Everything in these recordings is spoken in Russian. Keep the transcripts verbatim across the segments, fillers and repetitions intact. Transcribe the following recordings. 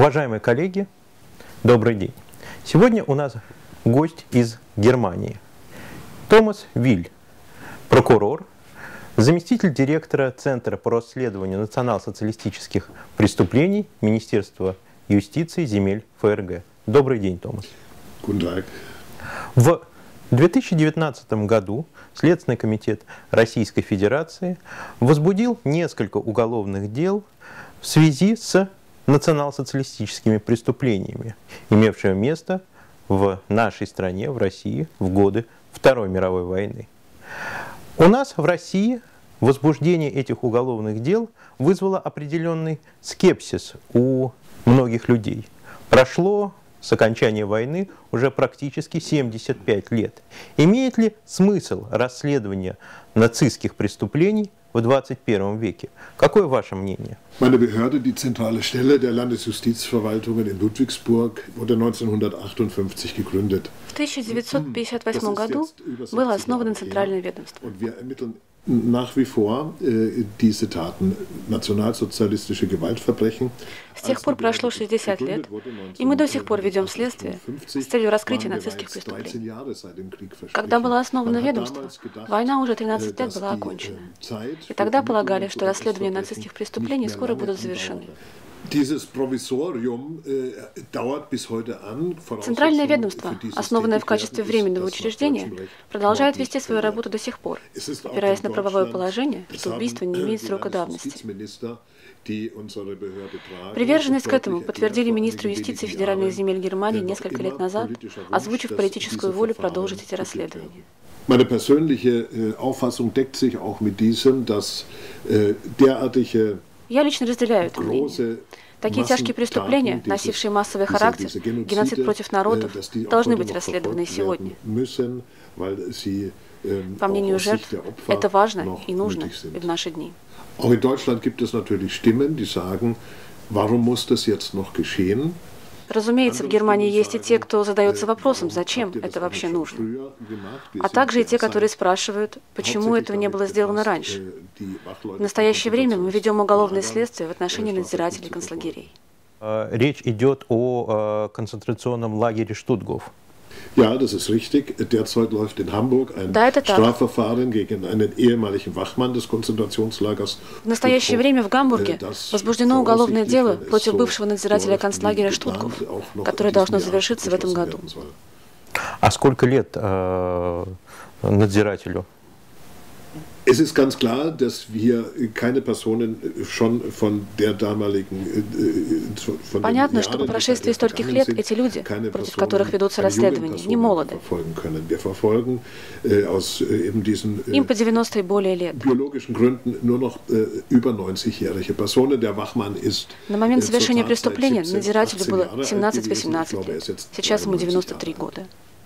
Уважаемые коллеги, добрый день. Сегодня у нас гость из Германии. Томас Виль, прокурор, заместитель директора Центра по расследованию национал-социалистических преступлений Министерства юстиции земель ФРГ. Добрый день, Томас. Guten Tag. В две тысячи девятнадцатом году Следственный комитет Российской Федерации возбудил несколько уголовных дел в связи с национал-социалистическими преступлениями, имевшими место в нашей стране, в России, в годы Второй мировой войны. У нас в России возбуждение этих уголовных дел вызвало определенный скепсис у многих людей. Прошло с окончания войны уже практически семьдесят пять лет. Имеет ли смысл расследование нацистских преступлений в двадцать первом веке? Какое ваше мнение? Meine Behörde, die zentrale Stelle der Landesjustizverwaltungen in Ludwigsburg, wurde neunzehnhundertachtundfünfzig gegründet. В тысяча девятьсот пятьдесят восьмом году было основано Центральное ведомство. Und wir ermitteln nach wie vor äh, diese Taten, nationalsozialistische Gewaltverbrechen. С тех пор прошло шестьдесят лет, и мы до сих пор ведем следствие с целью раскрытия нацистских преступлений. Когда было основано ведомство, война уже тринадцать лет была окончена. И тогда полагали, что расследования нацистских преступлений скоро будут завершены. Центральное ведомство, основанное в качестве временного учреждения, продолжает вести свою работу до сих пор, опираясь на правовое положение, что убийство не имеет срока давности. Приверженность к этому подтвердили министру юстиции федеральных земель Германии несколько лет назад, озвучив политическую волю продолжить эти расследования. Meine persönliche Auffassung deckt sich auch mit diesem, dass derartige Я лично разделяю это мнение. Такие тяжкие преступления, носившие массовый характер, геноцид против народов, должны быть расследованы сегодня. По мнению жертв, это важно и нужно и в наши дни. Auch in Deutschland gibt es natürlich Stimmen, die sagen, warum muss das jetzt noch geschehen? Разумеется, в Германии есть и те, кто задается вопросом, зачем это вообще нужно. А также и те, которые спрашивают, почему этого не было сделано раньше. В настоящее время мы ведем уголовное следствие в отношении надзирателей концлагерей. Речь идет о концентрационном лагере Штутгоф. Ja, das ist richtig. Derzeit läuft in Hamburg ein Strafverfahren gegen einen ehemaligen Wachmann des Konzentrationslagers. В настоящее время в Гамбурге возбуждено уголовное дело против бывшего надзирателя концлагеря Штутгоф, которое должно завершиться в этом году. А сколько лет э, надзирателю? Es ist ganz klar, dass wir keine Personen schon von der damaligen von Понятно, что по прошествии стольких лет эти люди, против которых ведутся расследования, не молоды. Им по девяносто и более лет. На момент совершения преступления надзирателю было семнадцать-восемнадцать лет. Сейчас ему девяносто три года.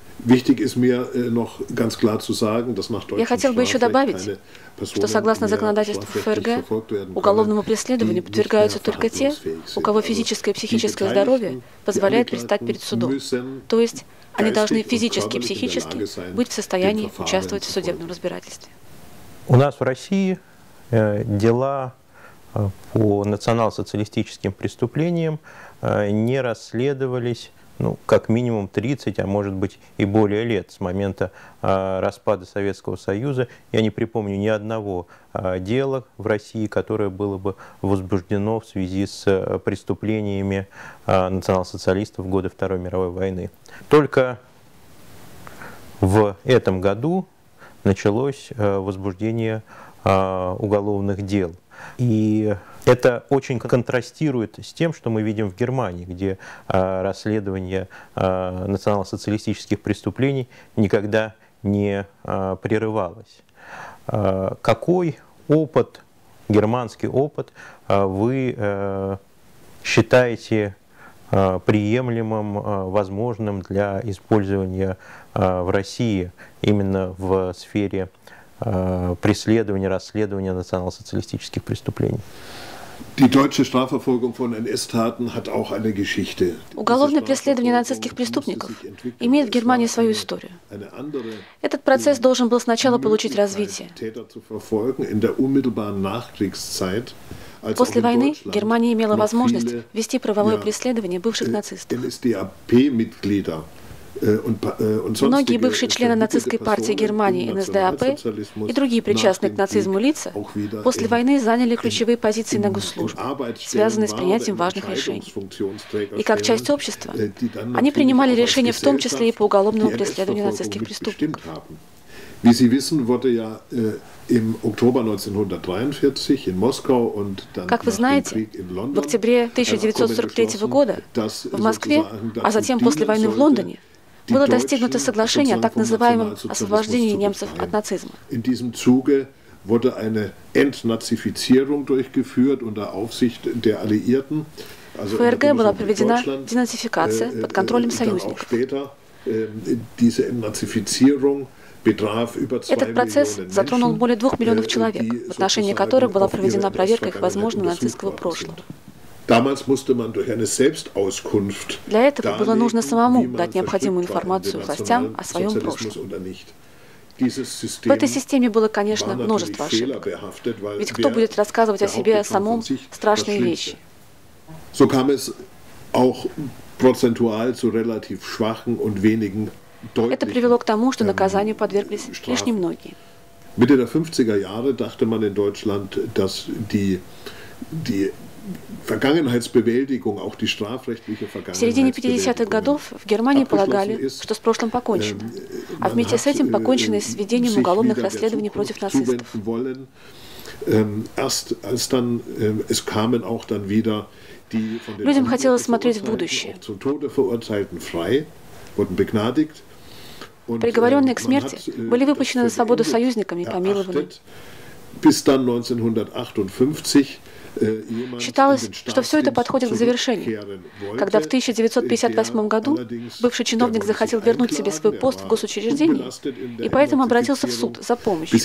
Я хотел бы еще добавить, что согласно законодательству ФРГ, уголовному преследованию подвергаются только те, у кого физическое и психическое здоровье позволяет предстать перед судом. То есть они должны физически и психически быть в состоянии участвовать в судебном разбирательстве. У нас в России э, дела э, по национал-социалистическим преступлениям э, не расследовались, ну, как минимум тридцать, а может быть и более лет с момента э, распада Советского Союза. Я не припомню ни одного э, дела в России, которое было бы возбуждено в связи с э, преступлениями э, национал-социалистов в годы Второй мировой войны. Только в этом году началось э, возбуждение э, уголовных дел. И это очень контрастирует с тем, что мы видим в Германии, где э, расследование э, национал-социалистических преступлений никогда не э, прерывалось. Э, какой опыт, германский опыт, э, вы э, считаете э, приемлемым, э, возможным для использования э, в России именно в сфере э, преследования, расследования национал-социалистических преступлений? Уголовное преследование нацистских преступников имеет в Германии свою историю. Этот процесс должен был сначала получить развитие. После войны Германия имела возможность вести правовое преследование бывших нацистов. Многие бывшие члены нацистской партии Германии эн эс дэ а пэ и другие причастные к нацизму лица после войны заняли ключевые позиции на госслужбе, связанные с принятием важных решений. И как часть общества они принимали решения в том числе и по уголовному преследованию нацистских преступников. Wie Sie wissen, wurde ja äh, im Oktober neunzehnhundertdreiundvierzig in Moskau und dann Как вы знаете, в октябре тысяча девятьсот сорок третьего года в Москве, а затем после войны в Лондоне, было достигнуто соглашение о так называемом освобождении немцев от нацизма. In diesem Zuge wurde eine Entnazifizierung durchgeführt unter Aufsicht der Alliierten. В ФРГ была проведена денацификация под контролем союзников. Diese Entnazifizierung Этот процесс затронул более двух миллионов человек, в отношении которых была проведена проверка их возможного нацистского прошлого. Для этого было нужно самому дать необходимую информацию властям о своем прошлом. В этой системе было, конечно, множество ошибок. Ведь кто будет рассказывать о себе самом страшные вещи? Это привело к тому, что наказанию подверглись лишь немногие. Mitte der fünfziger Jahre dachte man in Deutschland, dass die, die Vergangenheitsbewältigung, auch die strafrechtliche В середине пятидесятых годов в Германии полагали, что с прошлым покончено, а вместе с этим покончено и с ведением уголовных расследований против нацистов. Erst als dann es kamen auch dann wieder die von den Людям хотелось смотреть в будущее. zum Tode verurteilten frei, wurden begnadigt. Приговоренные к смерти были выпущены на свободу союзниками и помилованы. Считалось, что все это подходит к завершению, когда в тысяча девятьсот пятьдесят восьмом году бывший чиновник захотел вернуть себе свой пост в госучреждении и поэтому обратился в суд за помощью.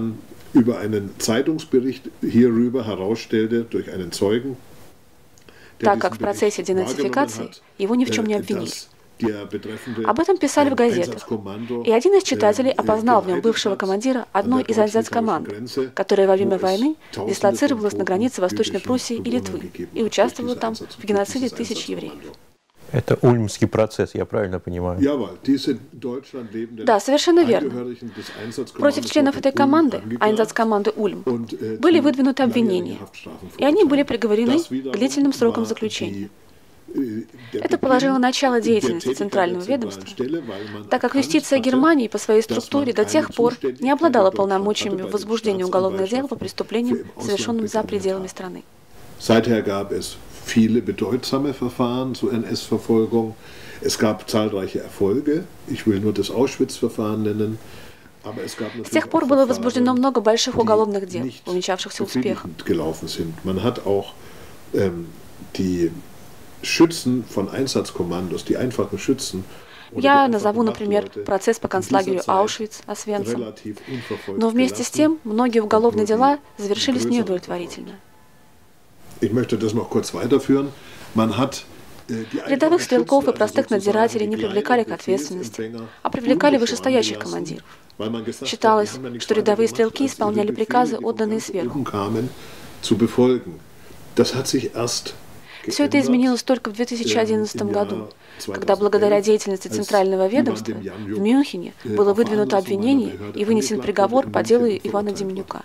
Так как в процессе денацификации его ни в чем не обвинили. Об этом писали в газетах, и один из читателей опознал в нем бывшего командира одной из айнсатскоманд, которая во время войны дислоцировалась на границе Восточной Пруссии и Литвы и участвовала там в геноциде тысяч евреев. Это Ульмский процесс, я правильно понимаю? Да, совершенно верно. Против членов этой команды, айнсатскоманды Ульм, были выдвинуты обвинения, и они были приговорены к длительным срокам заключения. Это положило начало деятельности Центрального ведомства, так как юстиция Германии по своей структуре до тех пор не обладала полномочиями в возбуждении уголовных дел по преступлениям, совершенным за пределами страны. Seither gab es viele bedeutsame Verfahren zur N S-Verfolgung. Es gab zahlreiche Erfolge. Ich will nur das Auschwitz-Verfahren nennen. С тех пор было возбуждено много больших уголовных дел, увенчавшихся успехом. Man hat auch ähm, die Schützen von Einsatzkommandos, die einfachen Schützen. Я назову, например, процесс по концлагерю Аушвиц, Освенцим. Но вместе с тем многие уголовные дела завершились неудовлетворительно. Рядовых стрелков и простых надзирателей не привлекали к ответственности, а привлекали вышестоящих командиров. Считалось, что рядовые стрелки исполняли приказы, отданные сверху. Все это изменилось только в две тысячи одиннадцатом году, когда благодаря деятельности Центрального ведомства в Мюнхене было выдвинуто обвинение и вынесен приговор по делу Ивана Деменюка.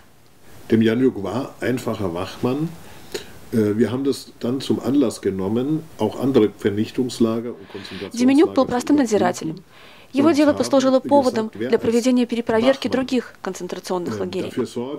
Деменюк был простым надзирателем. Его дело послужило поводом для проведения перепроверки других концентрационных лагерей.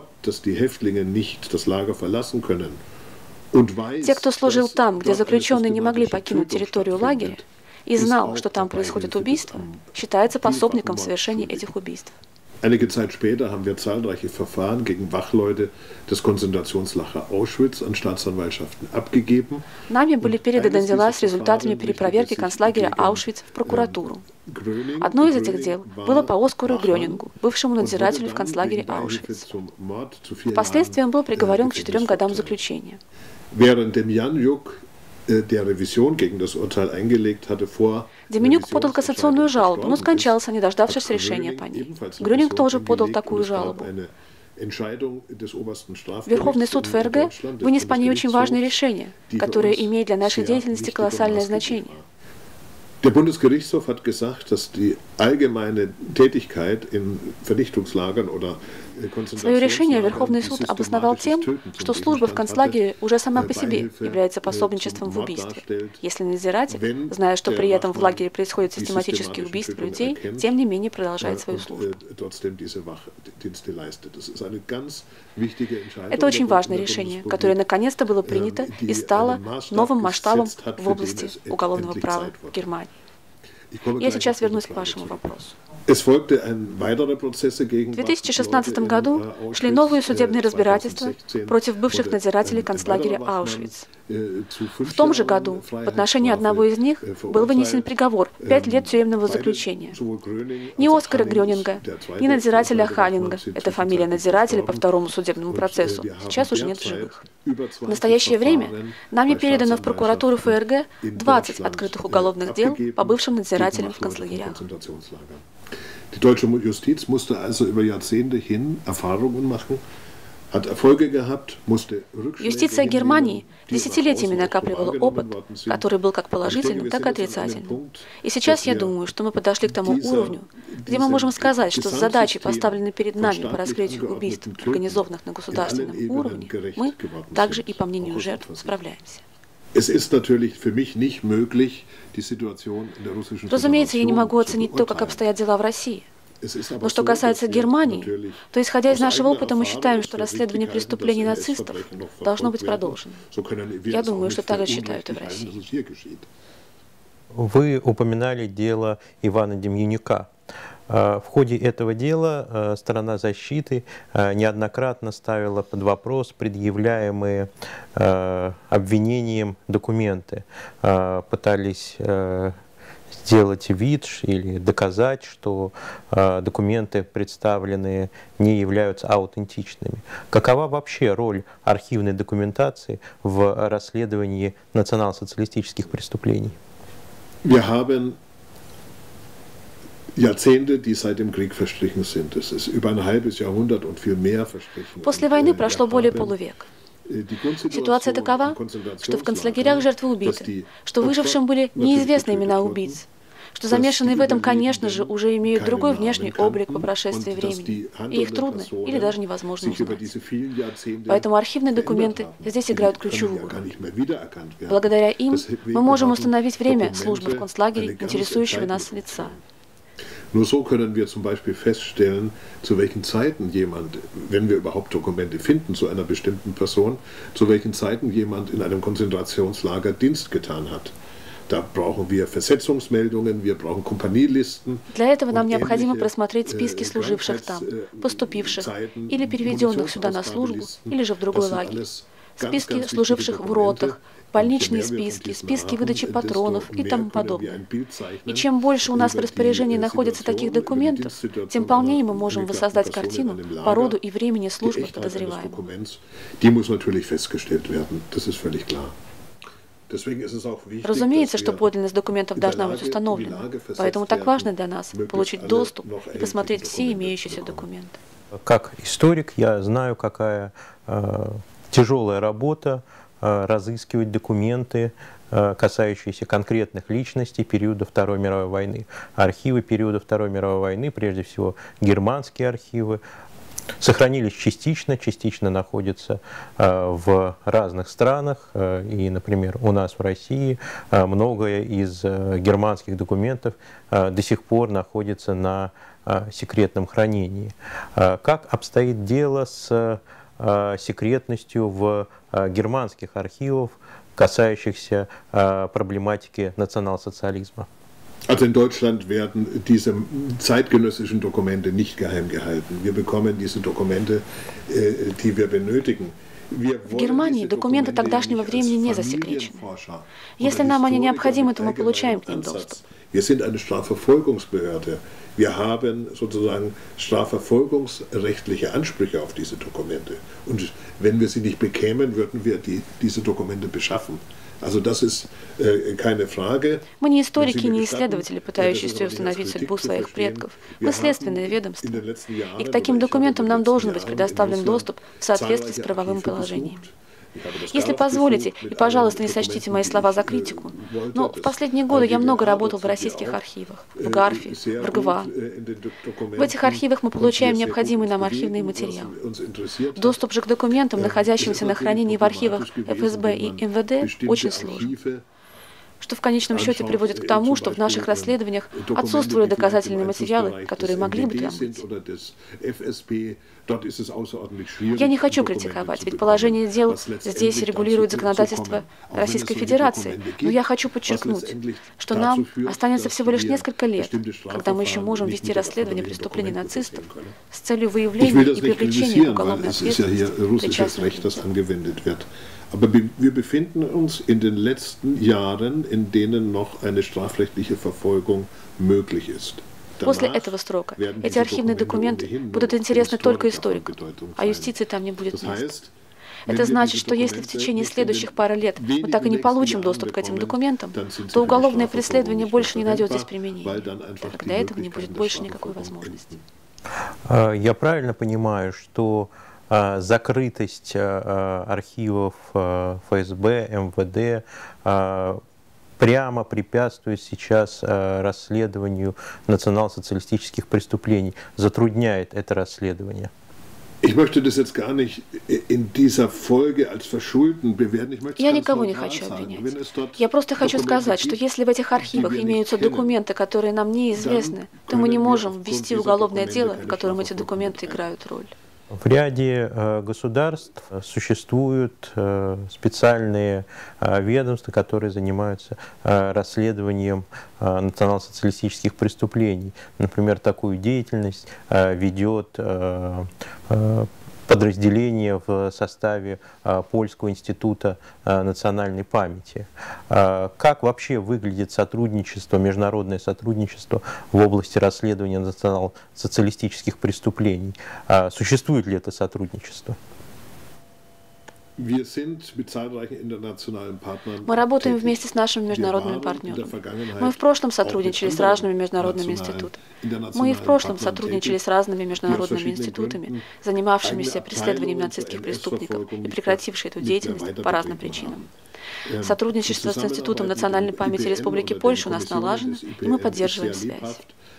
Те, кто служил там, где заключенные не могли покинуть территорию лагеря, и знал, что там происходит убийство, считается пособником в совершении этих убийств. Einige Zeit später haben wir zahlreiche Verfahren gegen Wachleute des Konzentrationslager Auschwitz an Staatsanwaltschaften abgegeben. Нами были переданы дела с результатами перепроверки концлагеря Аушвиц в прокуратуру. Одно из этих дел было по Оскару Грёнингу, бывшему надзирателю в концлагере Аушвиц. Впоследствии он был приговорен к четырем годам заключения. Während Demjanjuk der Revision gegen das Urteil eingelegt hatte vor. Деменюк подал кассационную жалобу, но скончался, не дождавшись решения по ней. Грёнинг тоже подал такую жалобу. Верховный суд ФРГ вынес по ней очень важное решение, которое имеет для нашей деятельности колоссальное значение. Der Bundesgerichtshof hat gesagt, dass die allgemeine Tätigkeit in Vernichtungslagern oder Свое решение Верховный суд обосновал тем, что служба в концлагере уже сама по себе является пособничеством в убийстве. Если надзиратель, зная, что при этом в лагере происходят систематические убийства людей, тем не менее продолжает свою службу. Это очень важное решение, которое наконец-то было принято и стало новым масштабом в области уголовного права в Германии. Я сейчас вернусь к вашему вопросу. В две тысячи шестнадцатом году шли новые судебные разбирательства против бывших надзирателей концлагеря Аушвиц. В том же году в отношении одного из них был вынесен приговор – пять лет тюремного заключения. Ни Оскара Грёнинга, ни надзирателя Ханнинга – это фамилия надзирателя по второму судебному процессу, сейчас уже нет в живых. В настоящее время нами передано в прокуратуру ФРГ двадцать открытых уголовных дел по бывшим надзирателям в концлагерях. Die deutsche Justiz musste also über Jahrzehnte hin Erfahrungen machen, hat Erfolge gehabt, musste Rückschläge. Юстиция Германии десятилетиями накапливала опыт, который был как положительным, так и отрицательным. И сейчас я думаю, что мы подошли к тому уровню, где мы можем сказать, что с задачей, поставленной перед нами по раскрытию убийств, организованных на государственном уровне, мы, также и по мнению жертв, справляемся. Разумеется, я не могу оценить то, как обстоят дела в России. Но что касается Германии, то, исходя из нашего опыта, мы считаем, что расследование преступлений нацистов должно быть продолжено. Я думаю, что так же считают и в России. Вы упоминали дело Ивана Демьянюка. В ходе этого дела сторона защиты неоднократно ставила под вопрос предъявляемые обвинением документы. Пытались сделать вид или доказать, что документы, представленные, не являются аутентичными. Какова вообще роль архивной документации в расследовании национал-социалистических преступлений? Wir haben Jahrzehnte, die seit dem Krieg verstrichen sind. Es ist über ein halbes Jahrhundert und viel mehr verstrichen. После войны прошло более полувека. Ситуация такова, что в концлагерях жертвы убиты, что выжившим были неизвестны имена убийц, что замешанные в этом, конечно же, уже имеют другой внешний облик по прошествии времени, и их трудно или даже невозможно узнать. Поэтому архивные документы здесь играют ключевую роль. Благодаря им мы можем установить время службы в концлагере интересующего нас лица. Nur so können wir zum Beispiel feststellen, zu welchen Zeiten jemand, wenn wir überhaupt Dokumente finden zu einer bestimmten Person, zu welchen Zeiten jemand in einem Konzentrationslager Dienst getan hat. Da brauchen wir Versetzungsmeldungen, wir brauchen Kompanielisten. Для этого нам необходимо просмотреть списки служивших там, поступивших или переведенных сюда на службу, или же в другой лагерь. Списки служивших в ротах, больничные списки, списки выдачи патронов и тому подобное. И чем больше у нас в распоряжении находится таких документов, тем полнее мы можем воссоздать картину по роду и времени службы подозреваемого. Разумеется, что подлинность документов должна быть установлена, поэтому так важно для нас получить доступ и посмотреть все имеющиеся документы. Как историк я знаю, какая э, тяжелая работа э, разыскивать документы, э, касающиеся конкретных личностей периода Второй мировой войны. Архивы периода Второй мировой войны, прежде всего германские архивы, сохранились частично, частично находятся э, в разных странах. Э, и, например, у нас в России э, многое из э, германских документов э, до сих пор находится на э, секретном хранении. Э, как обстоит дело с э, секретностью в э, германских архивах, касающихся äh, проблематики национал-социализма? Also in Deutschland werden diese zeitgenössischen Dokumente nicht geheim gehalten. Wir bekommen diese Dokumente, die wir benötigen. В Германии документы тогдашнего времени не засекречены. Если нам они необходимы, то мы получаем к ним доступ. Wir sind eine Strafverfolgungsbehörde. Wir haben sozusagen strafverfolgungsrechtliche Ansprüche auf diese Dokumente. Und wenn wir sie nicht bekämen, würden wir die, diese Dokumente beschaffen. Мы не историки, не исследователи, пытающиеся установить судьбу своих предков. Мы следственное ведомство. И к таким документам нам должен быть предоставлен доступ в соответствии с правовым положением. Если позволите, и, пожалуйста, не сочтите мои слова за критику, но в последние годы я много работал в российских архивах, в ГАРФе, в РГВА. В этих архивах мы получаем необходимые нам архивные материалы. Доступ же к документам, находящимся на хранении в архивах эф эс бэ и эм вэ дэ, очень сложен, что в конечном счете приводит к тому, что в наших расследованиях отсутствуют доказательные материалы, которые могли бы там быть. Я не хочу критиковать, ведь положение дел здесь регулирует законодательство Российской Федерации, но я хочу подчеркнуть, что нам останется всего лишь несколько лет, когда мы еще можем вести расследование преступлений нацистов с целью выявления и привлечения к уголовной ответственности причастных. Aber wir befinden uns in den letzten Jahren, in denen noch eine strafrechtliche Verfolgung möglich ist. После этого срока эти архивные документы будут интересны только историкам, а юстиции там не будет места. Это значит, что если в течение следующих пары лет мы так и не получим доступ к этим документам, то уголовное преследование больше не найдет здесь применения, так как для этого не будет больше никакой возможности. Я правильно понимаю, что закрытость архивов эф эс бэ, эм вэ дэ прямо препятствует сейчас расследованию национал-социалистических преступлений, затрудняет это расследование? Я никого не хочу обвинять. Я просто хочу сказать, что если в этих архивах имеются документы, которые нам неизвестны, то мы не можем ввести уголовное дело, в котором эти документы играют роль. В ряде э, государств существуют э, специальные э, ведомства, которые занимаются э, расследованием э, национал-социалистических преступлений. Например, такую деятельность э, ведет э, э, подразделение в составе э, Польского института э, национальной памяти. Э, как вообще выглядит сотрудничество, международное сотрудничество в области расследования национал-социалистических преступлений? Э, существует ли это сотрудничество? Мы работаем вместе с нашими международными партнерами. Мы в прошлом сотрудничали с разными международными институтами. Мы и в прошлом сотрудничали с разными международными институтами, занимавшимися преследованием нацистских преступников и прекратившие эту деятельность по разным причинам. Сотрудничество с Институтом национальной памяти Республики Польша у нас налажено, и мы поддерживаем связь.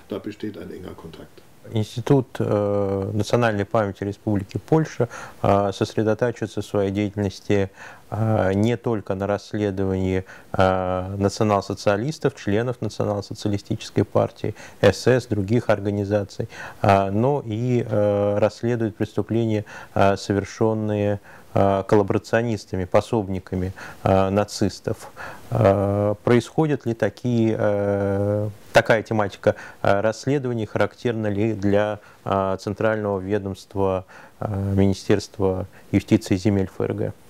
Институт э, национальной памяти Республики Польша э, сосредотачивается в своей деятельности э, не только на расследовании э, национал-социалистов, членов национал-социалистической партии, эс эс, других организаций, э, но и э, расследует преступления, э, совершенные э, коллаборационистами, пособниками э, нацистов. Э, происходят ли такие э, Такая тематика расследований характерна ли для Центрального ведомства Министерства юстиции и земель эф эр гэ?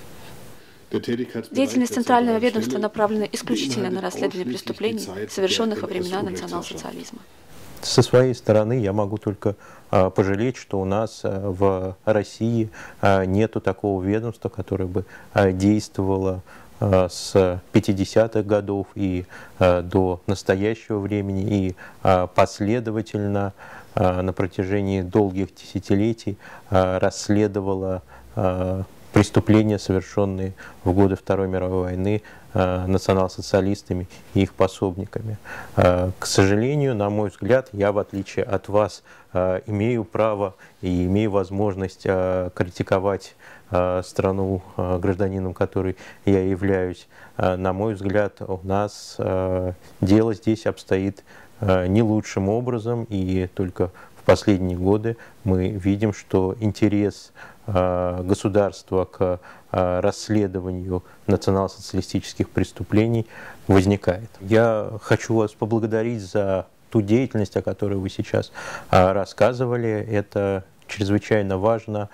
Деятельность Центрального ведомства направлена исключительно на расследование преступлений, совершенных во времена национал-социализма. Со своей стороны я могу только пожалеть, что у нас в России нету такого ведомства, которое бы действовало с пятидесятых годов и э, до настоящего времени и э, последовательно э, на протяжении долгих десятилетий э, расследовала э, преступления, совершенные в годы Второй мировой войны э, национал-социалистами и их пособниками. Э, к сожалению, на мой взгляд, я, в отличие от вас, э, имею право и имею возможность э, критиковать страну, гражданином которой я являюсь. На мой взгляд, у нас дело здесь обстоит не лучшим образом, и только в последние годы мы видим, что интерес государства к расследованию национал-социалистических преступлений возникает. Я хочу вас поблагодарить за ту деятельность, о которой вы сейчас рассказывали. Это чрезвычайно важно,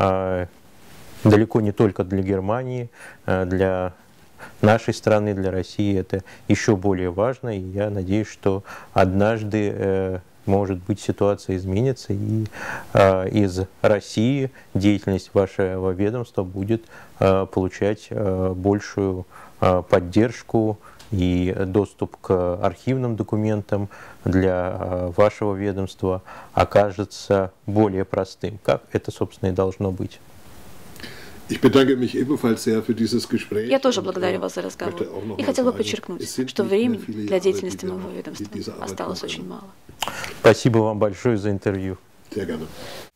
далеко не только для Германии, для нашей страны, для России это еще более важно. И я надеюсь, что однажды, может быть, ситуация изменится, и из России деятельность вашего ведомства будет получать большую поддержку и доступ к архивным документам для вашего ведомства окажется более простым, как это, собственно, и должно быть. Я тоже благодарю вас за разговор и хотел бы подчеркнуть, что времени для деятельности моего ведомства осталось очень мало. Спасибо вам большое за интервью.